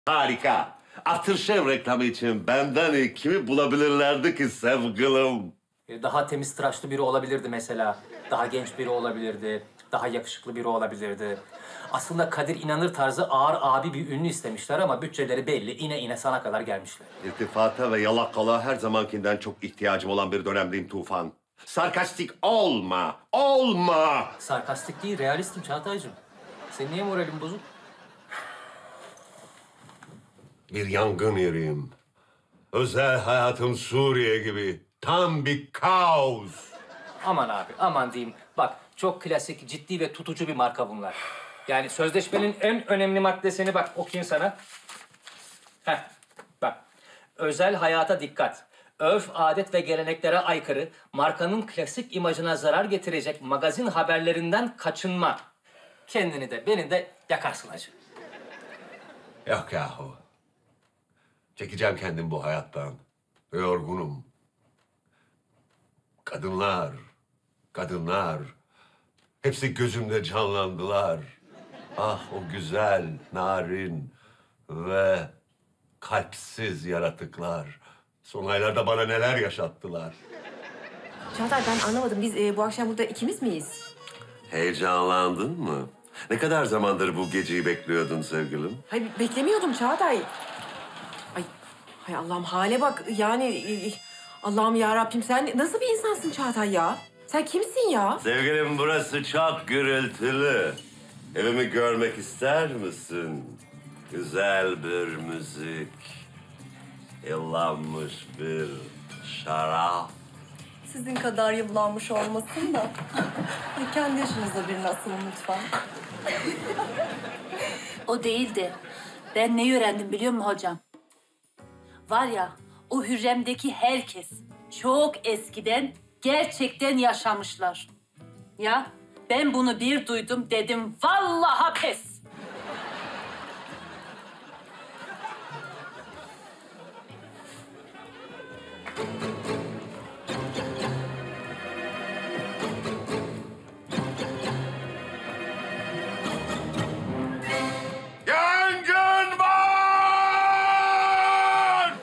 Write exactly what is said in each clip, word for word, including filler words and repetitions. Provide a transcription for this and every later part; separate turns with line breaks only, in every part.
Harika. Aftershave reklamı için benden iyi kimi bulabilirlerdi ki sevgilim?
Daha temiz tıraşlı biri olabilirdi mesela. Daha genç biri olabilirdi. Daha yakışıklı biri olabilirdi. Aslında Kadir İnanır tarzı ağır abi bir ünlü istemişler ama bütçeleri belli. İne ine sana kadar gelmişler.
İltifata ve yalakalığa her zamankinden çok ihtiyacım olan bir dönemdeyim Tufan. Sarkastik olma, olma!
Sarkastik değil, realistim Çağatay'cığım. Senin niye moralin bozuk?
Bir yangın yeriyim. Özel hayatım Suriye gibi. Tam bir kaos.
Aman abi, aman diyeyim. Bak, çok klasik, ciddi ve tutucu bir marka bunlar. Yani sözleşmenin en önemli maddesini bak okuyayım sana. Heh, bak. Özel hayata dikkat. Örf, adet ve geleneklere aykırı, markanın klasik imajına zarar getirecek magazin haberlerinden kaçınma. Kendini de beni de yakarsın hacı.
Yok yahu. Çekeceğim kendim bu hayattan. Yorgunum. Kadınlar, kadınlar. Hepsi gözümde canlandılar. Ah o güzel, narin ve kalpsiz yaratıklar. Son aylarda bana neler yaşattılar.
Çağatay ben anlamadım. Biz e, bu akşam burada ikimiz miyiz?
Heyecanlandın mı? Ne kadar zamandır bu geceyi bekliyordun sevgilim?
Hayır beklemiyordum Çağatay. Ay, hay Allah'ım hale bak. Yani e, Allah'ım ya Rabbim sen nasıl bir insansın Çağatay ya? Sen kimsin ya?
Sevgilim burası çok gürültülü. Evimi görmek ister misin? Güzel bir müzik. Yıllanmış bir şarap.
Sizin kadar yıllanmış olmasın da. Ay, kendi yaşınızda birini asılın lütfen.
O değil de ben neyi öğrendim biliyor musun hocam? Var ya o Hürrem'deki herkes çok eskiden gerçekten yaşamışlar. Ya ben bunu bir duydum dedim vallahi pes.
Yangın var!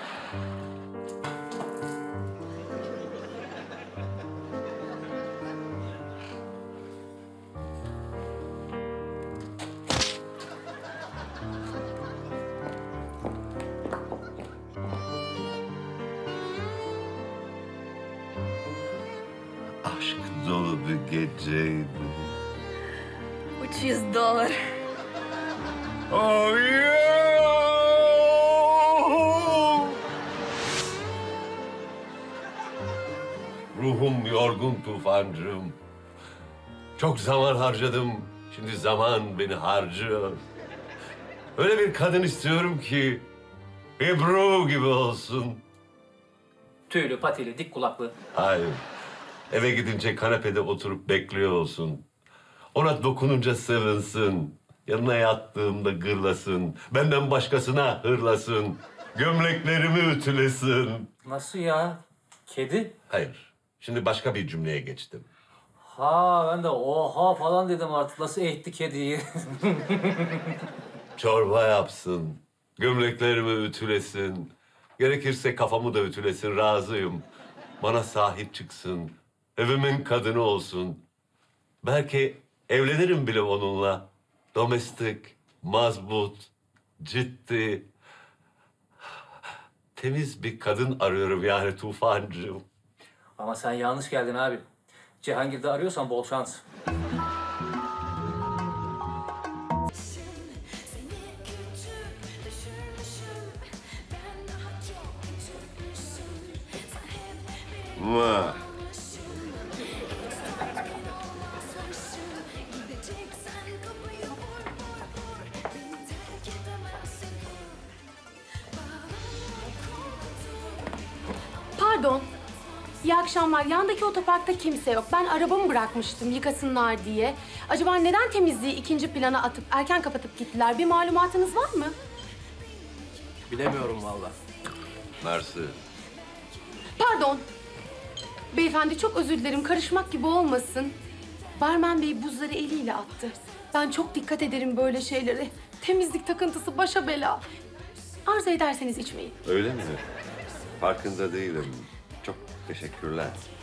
Aşk dolu bir geceydi.
üç yüz dolar.
Oh yeah! Ruhum yorgun Tufancığım. Çok zaman harcadım. Şimdi zaman beni harcıyor. Öyle bir kadın istiyorum ki Ebru gibi olsun.
Tüylü, patili, dik kulaklı.
Hayır. Eve gidince kanepede oturup bekliyor olsun. Ona dokununca sevinsin. Yanına yattığımda gırlasın. Benden başkasına hırlasın. Gömleklerimi ütülesin.
Nasıl ya? Kedi?
Hayır. Şimdi başka bir cümleye geçtim.
Ha ben de oha falan dedim artık. Nasıl eğitti kediyi?
Çorba yapsın. Gömleklerimi ütülesin. Gerekirse kafamı da ütülesin. Razıyım. Bana sahip çıksın. Evimin kadını olsun. Belki evlenirim bile onunla. Domestik, mazbut, ciddi, temiz bir kadın arıyorum yani Tufancığım.
Ama sen yanlış geldin abi. Cihangir'de arıyorsan bol şans.
Ma.
Pardon. İyi akşamlar. Yandaki otoparkta kimse yok. Ben arabamı bırakmıştım yıkasınlar diye. Acaba neden temizliği ikinci plana atıp erken kapatıp gittiler? Bir malumatınız var mı?
Bilemiyorum vallahi.
Mersi.
Pardon. Beyefendi çok özür dilerim. Karışmak gibi olmasın. Barmen Bey buzları eliyle attı. Ben çok dikkat ederim böyle şeylere. Temizlik takıntısı başa bela. Arzu ederseniz içmeyin.
Öyle mi? Farkında değilim. Çok teşekkürler.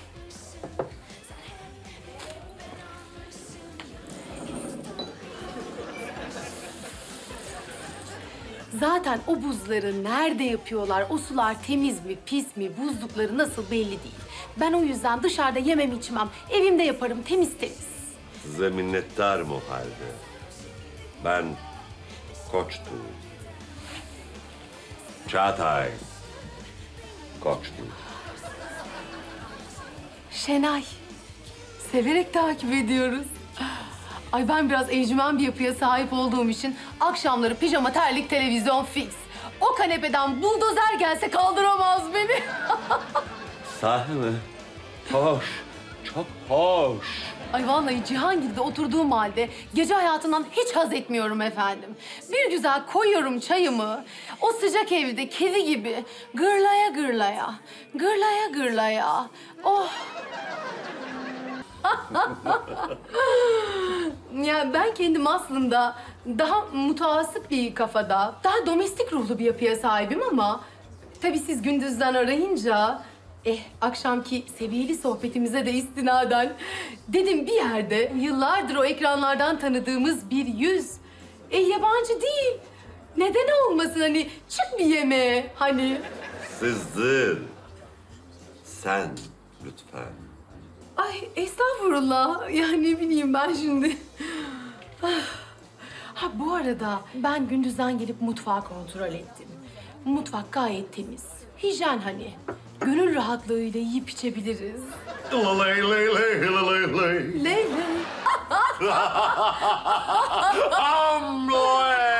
Zaten o buzları nerede yapıyorlar, o sular temiz mi, pis mi, buzlukları nasıl belli değil. Ben o yüzden dışarıda yemem içmem, evimde yaparım temiz temiz.
Size minnettarım o halde. Ben Koçtu. Çağatay Koçtu.
Şenay, severek takip ediyoruz. Ay ben biraz encümen bir yapıya sahip olduğum için akşamları pijama, terlik, televizyon fix. O kanepeden buldozer gelse kaldıramaz beni.
Sahi mi? Hoş. Çok hoş.
Ay vallahi Cihangir'de oturduğum halde gece hayatından hiç haz etmiyorum efendim. Bir güzel koyuyorum çayımı. O sıcak evde kedi gibi gırlaya gırlaya, gırlaya gırlaya. Oh. Ya ben kendim aslında daha mutasip bir kafada, daha domestik ruhlu bir yapıya sahibim ama tabii siz gündüzden arayınca eh akşamki seviyeli sohbetimize de istinaden dedim bir yerde yıllardır o ekranlardan tanıdığımız bir yüz. E yabancı değil. Neden olmasın hani çık bir yemeğe hani.
Sizdir. Sen lütfen.
Ay estağfurullah. Ya ne bileyim ben şimdi. Ha bu arada ben gündüzden gelip mutfağı kontrol ettim. Mutfak gayet temiz. Hijyen hani. Gönül rahatlığıyla yiyip içebiliriz.
Lalay lay lay lalay lay.
Ley
Amloe!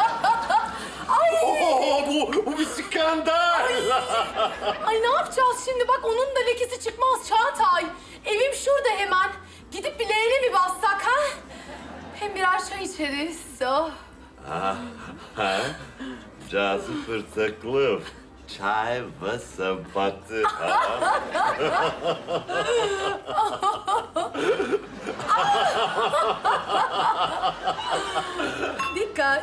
Oh, bu, bu bir skandal!
Ay ne yapacağız şimdi? Bak onun da lekesi çıkmaz Çağatay. Evim şurada hemen. Gidip bir leğene mi bassak ha? Hem birer çay içeriz. Oh.
Ha? Cazı fırtıklı. Çay ve sempati.
Dikkat.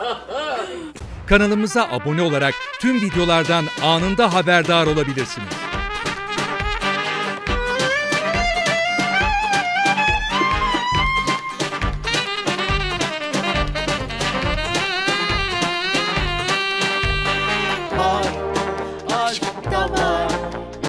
Kanalımıza abone olarak tüm videolardan anında haberdar olabilirsiniz.